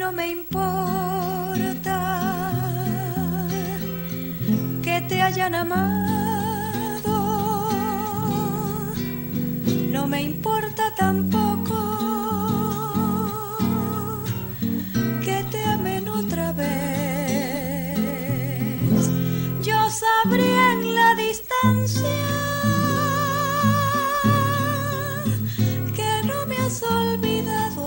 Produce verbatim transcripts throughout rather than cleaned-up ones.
no me importa que te hayan amado, no me importa tampoco que te amen otra vez. Yo sabría en la distancia que no me has olvidado,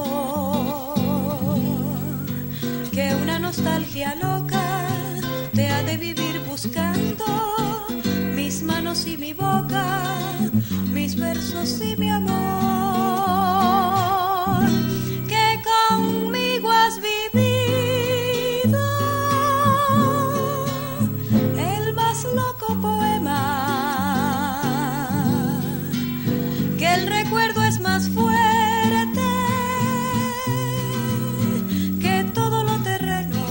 que una nostalgia loca te ha de vivir buscando mis manos y mi boca, mis versos y mi amor, que conmigo has vivido el más loco poema, que el recuerdo es más fuerte que todo lo terreno,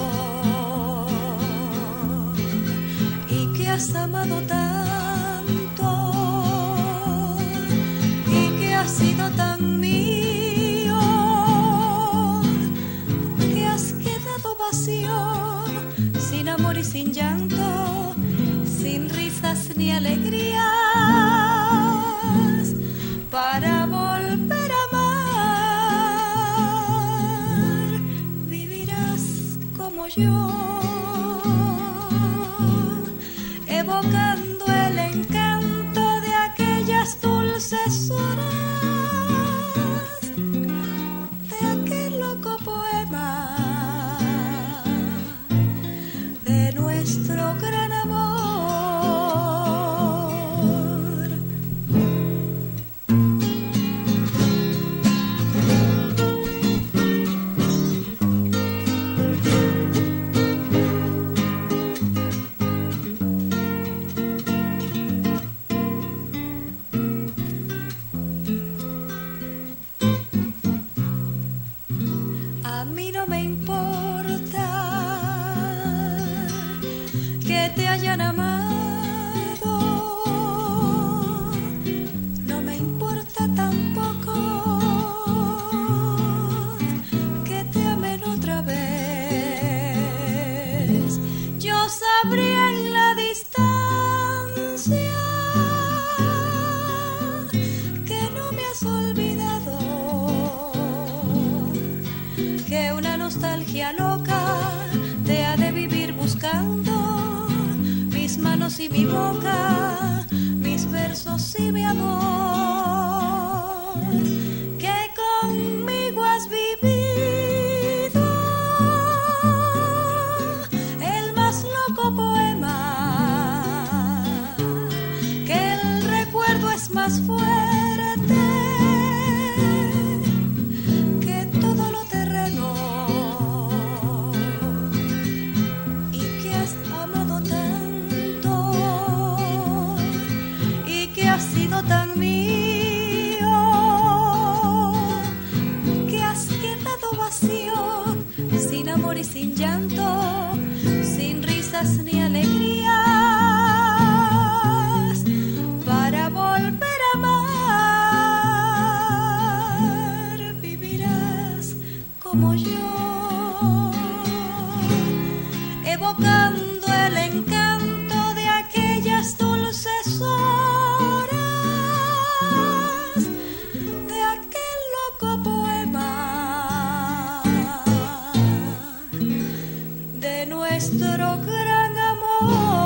y que has amado tanto y que has sido tan mío, que has quedado vacío, sin amor y sin llanto, sin risas ni alegrías, para volver a amar. Vivirás como yo, evocando el encanto de aquellas dulces horas, de aquel loco poema, de nuestro gran amor. A mí no me importa que te hayan amado, no me importa tampoco que te amen otra vez. Yo sabría en la distancia que no me has olvidado, que una nostalgia loca te ha de vivir buscando mis manos y mi boca, mis versos y mi amor, que conmigo has vivido el más loco poema, que el recuerdo es más fuerte que todo lo terreno, y que has amado tanto y que has sido tan mío, que has quedado vacío, sin amor y sin llanto, sin risas ni alegrías, para volver a amar. Vivirás como yo, evocando el encanto de aquellas dulces horas, de aquel loco poema, de nuestro gran amor.